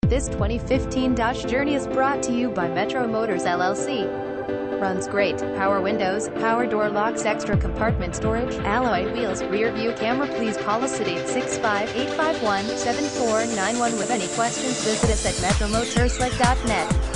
This 2015 Dodge Journey is brought to you by Motors LLC. Runs great. Power windows, power door locks, extra compartment storage, alloy wheels, rear view camera. Please call us at 865-851-7491 with any questions. Visit us at metromotorsled.net.